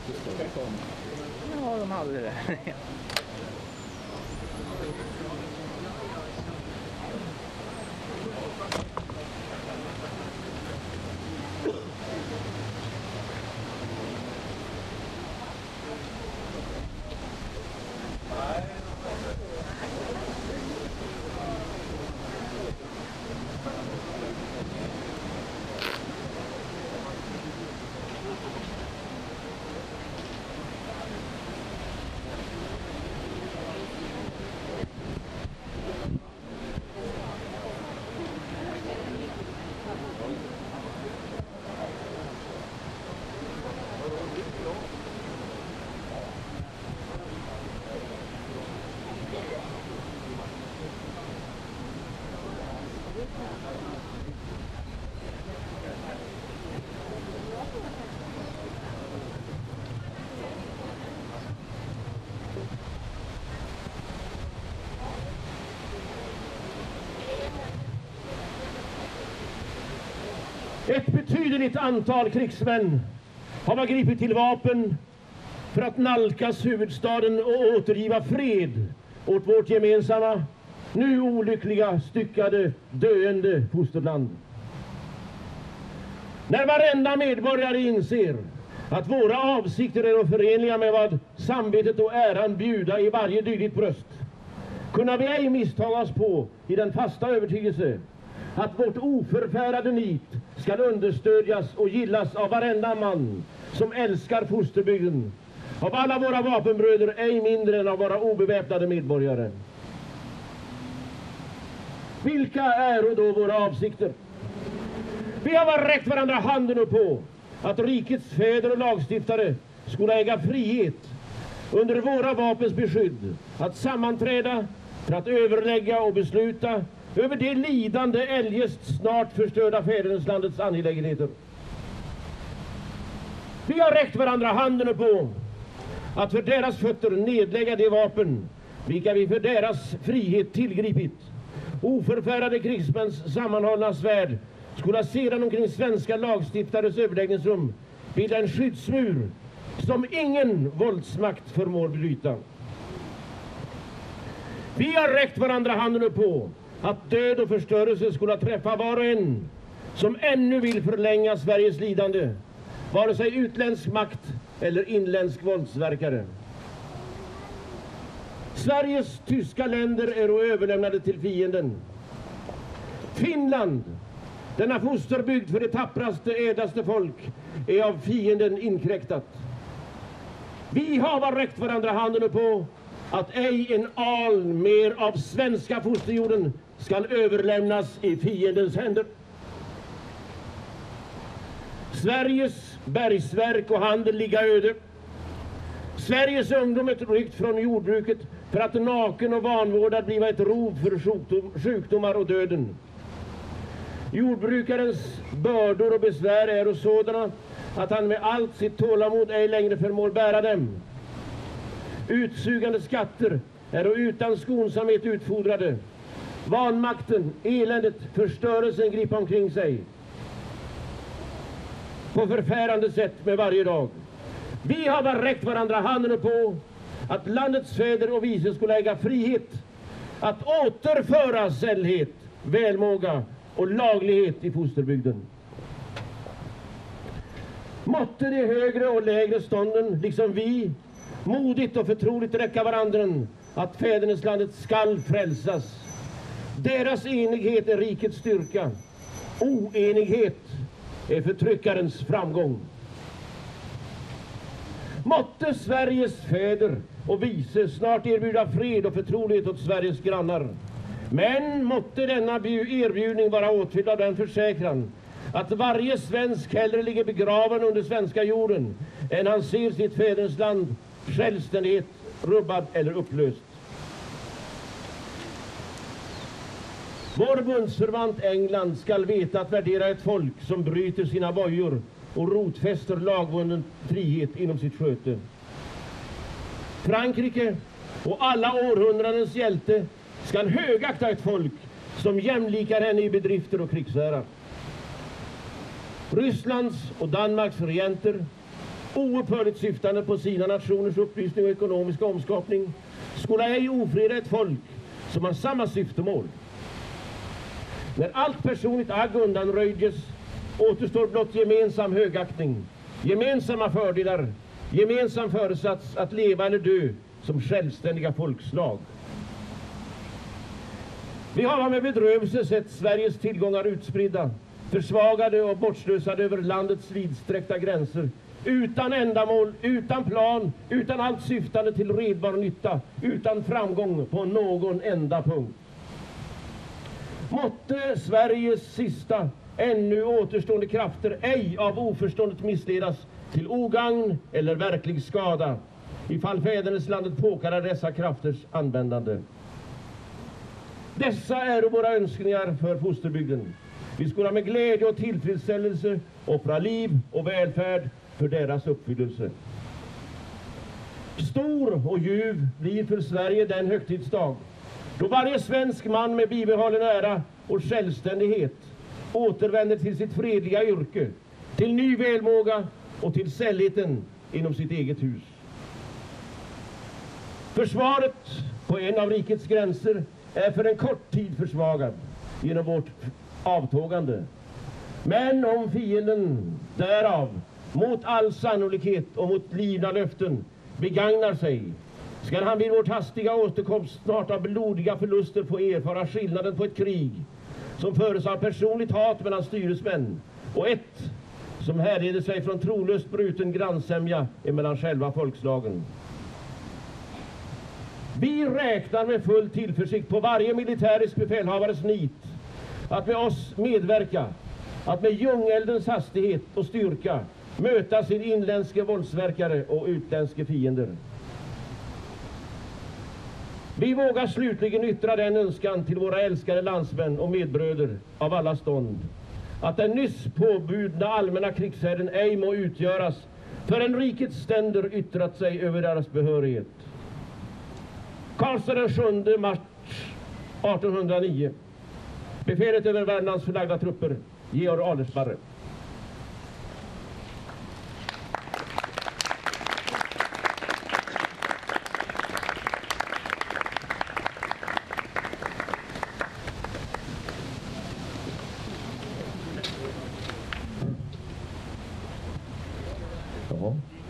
Ja, de hade det. Ett betydligt antal krigsmän har man gripit till vapen för att nalkas huvudstaden och återgiva fred åt vårt gemensamma, nu olyckliga, styckade, döende fosterland. När varenda medborgare inser att våra avsikter är förenliga med vad samvetet och äran bjuda i varje dylikt bröst, kunna vi ej misstaga oss på i den fasta övertygelse att vårt oförfärade nit skall understödjas och gillas av varenda man som älskar fosterbygden, av alla våra vapenbröder, ej mindre än av våra obeväpnade medborgare. Vilka är då våra avsikter? Vi har räckt varandra handen på att rikets fäder och lagstiftare skulle äga frihet under våra vapens beskydd att sammanträda för att överlägga och besluta över det lidande eljest snart förstörda fäderneslandets angelägenheter. Vi har räckt varandra handen på att för deras fötter nedlägga de vapen vilka vi för deras frihet tillgripit. Oförfärade krigsmäns sammanhållna svärd skulle sedan omkring svenska lagstiftares överläggningsrum bilda en skyddsmur som ingen våldsmakt förmår bryta. Vi har räckt varandra handen på att död och förstörelse skulle träffa var och en som ännu vill förlänga Sveriges lidande, vare sig utländsk makt eller inländsk våldsverkare. Sveriges tyska länder är överlämnade till fienden. Finland, denna fosterbygd för det tappraste, ädlaste folk, är av fienden inkräktat. Vi har räckt varandra handen på att ej en al mer av svenska fosterjorden skall överlämnas i fiendens händer. Sveriges bergsverk och handel ligga öde. Sveriges ungdom är ryckt från jordbruket för att naken och vanvårdad bliva ett rov för sjukdomar och döden. Jordbrukarens bördor och besvär är sådana att han med allt sitt tålamod ej längre förmår bära dem. Utsugande skatter är utan skonsamhet utfodrade. Vanmakten, eländet, förstörelsen gripa omkring sig på förfärande sätt med varje dag. Vi har räckt varandra handen på att landets fäder och vice skulle äga frihet att återföra sällhet, välmåga och laglighet i fosterbygden. Måtte de högre och lägre stånden, liksom vi, modigt och förtroligt räcka varandra att fäderneslandet skall frälsas. Deras enighet är rikets styrka. Oenighet är förtryckarens framgång. Måtte Sveriges fäder och vice snart erbjuda fred och förtrolighet åt Sveriges grannar. Men måtte denna erbjudning vara åtfylld av den försäkran att varje svensk hellre ligger begraven under svenska jorden än han ser sitt fädernesland självständighet rubbad eller upplöst. Vår bundsförvant England skall veta att värdera ett folk som bryter sina bojor och rotfäster lagvunnen frihet inom sitt sköte. Frankrike och alla århundradens hjälte skall högakta ett folk som jämlikar henne i bedrifter och krigsära. Rysslands och Danmarks regenter oupphörligt syftande på sina nationers upplysning och ekonomiska omskapning, skola ej ofreda ett folk som har samma syftemål. När allt personligt agg undanröjdes, återstår blott gemensam högaktning, gemensamma fördelar, gemensam föresats att leva eller dö som självständiga folkslag. Vi har med bedrövelse sett Sveriges tillgångar utspridda, försvagade och bortslösade över landets vidsträckta gränser, utan ändamål, utan plan, utan allt syftande till redbar nytta, utan framgång på någon enda punkt. Måtte Sveriges sista, ännu återstående krafter ej av oförståndet missledas till ogagn eller verklig skada, ifall fäderneslandet påkallar dessa krafters användande. Dessa är våra önskningar för fosterbygden. Vi skola med glädje och tillfredsställelse offra liv och välfärd för deras uppfyllelse. Stor och ljuv blir för Sverige den högtidsdag då varje svensk man med bibehållen ära och självständighet återvänder till sitt fredliga yrke, till ny välmåga och till sällheten inom sitt eget hus. Försvaret på en av rikets gränser är för en kort tid försvagad genom vårt avtågande. Men om fienden därav mot all sannolikhet och mot livna löften begagnar sig, skall han vid vårt hastiga återkomst snart av blodiga förluster få erfara skillnaden på ett krig som föres av personligt hat mellan styresmän och ett som härleder sig från trolöst bruten grannsämja emellan själva folkslagen. Vi räknar med full tillförsikt på varje militärisk befälhavares nit att med oss medverka, att med ljungeldens hastighet och styrka möta sin inländske våldsverkare och utländske fiender. Vi vågar slutligen yttra den önskan till våra älskade landsmän och medbröder av alla stånd, att den nyss påbudna allmänna krigsherren ej må utgöras förrän rikets ständer yttrat sig över deras behörighet. Karlstad den 7 mars 1809. Befälet över Värmlands förlagda trupper, Georg Adelsparre. Ja.